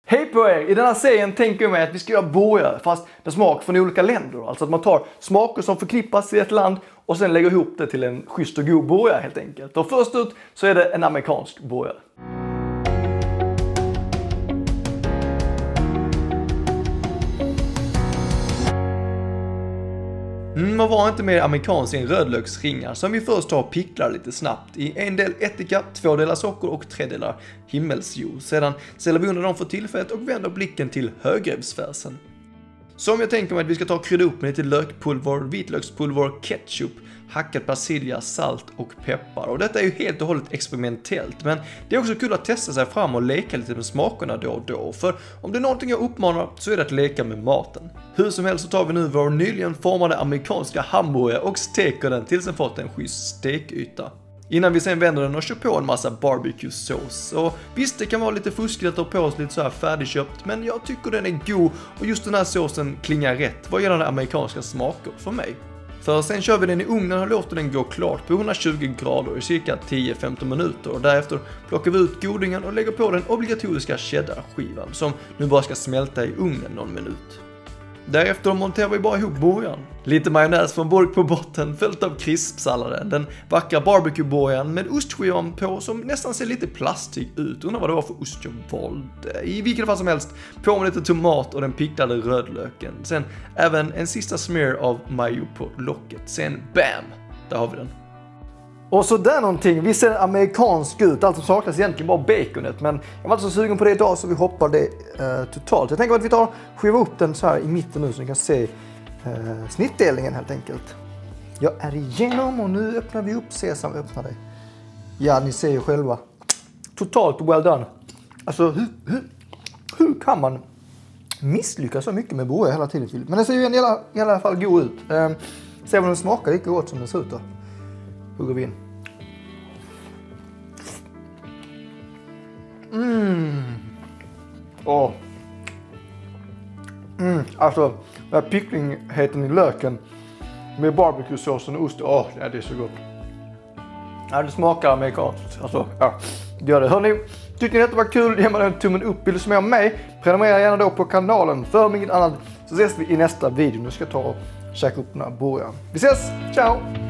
Hej på er! I den här serien tänker jag mig att vi ska göra burgare fast med smak från olika länder. Alltså att man tar smaker som förknippas i ett land och sen lägger ihop det till en schysst och god burgare helt enkelt. Och först ut så är det en amerikansk burgare. Man var inte mer amerikansk än rödlöksringar som vi först tar och picklar lite snabbt i en del ättika, 2 delar socker och 3 delar himmelsjuice. Sedan ställer vi undan dem för tillfället och vänder blicken till högrävsfärsen. Som jag tänker mig att vi ska ta och krydda upp med lite lökpulver, vitlökspulver, ketchup, hackad persilja, salt och peppar. Och detta är ju helt och hållet experimentellt, men det är också kul att testa sig fram och leka lite med smakerna då och då. För om det är någonting jag uppmanar så är det att leka med maten. Hur som helst så tar vi nu vår nyligen formade amerikanska hamburgare och steker den tills den fått en schysst stekyta. Innan vi sen vänder den och kör på en massa barbecue-sås. Och visst, det kan vara lite fuskigt att ta på oss lite så här färdigköpt, men jag tycker den är god och just den här såsen klingar rätt vad gäller amerikanska smaker för mig. För sen kör vi den i ugnen och låter den gå klart på 120 grader i cirka 10-15 minuter. Och därefter plockar vi ut godingen och lägger på den obligatoriska cheddar-skivan som nu bara ska smälta i ugnen någon minut. Därefter monterar vi bara ihop burgaren. Lite majonnäs från burk på botten följt av krispsalladen. Den vackra barbecue-burgaren med ostskivan på som nästan ser lite plastig ut. Undrar vad det var för ost jag valde. I vilket fall som helst på med lite tomat och den picklade rödlöken. Sen även en sista smear av majo på locket. Sen bam! Där har vi den. Och så där någonting, vi ser amerikansk ut, allt som saknas egentligen bara baconet, men jag var inte så sugen på det idag så vi hoppar det totalt. Jag tänker att vi tar skiva upp den så här i mitten nu så ni kan se snittdelningen helt enkelt. Jag är igenom och nu öppnar vi upp, sesam öppnar det. Ja, ni ser ju själva. Totalt well done. Alltså hur kan man misslyckas så mycket med burgare hela tiden? Men det ser ju i alla fall god ut. Se vad den smakar lika gott som den ser ut då. Hugger vi in. Alltså, den här picklingheten i löken med barbecue-såsen och ost. Ja, det är så gott. Ja, det smakar amerikanskt. Alltså, ja, det gör det. Hörrni, tycker ni detta var kul? Ge mig en tummen upp. Vill du se mer om mig? Prenumerera gärna då på kanalen. För inget annat så ses vi i nästa video. Nu ska jag ta och käka upp den här burgaren. Vi ses! Ciao!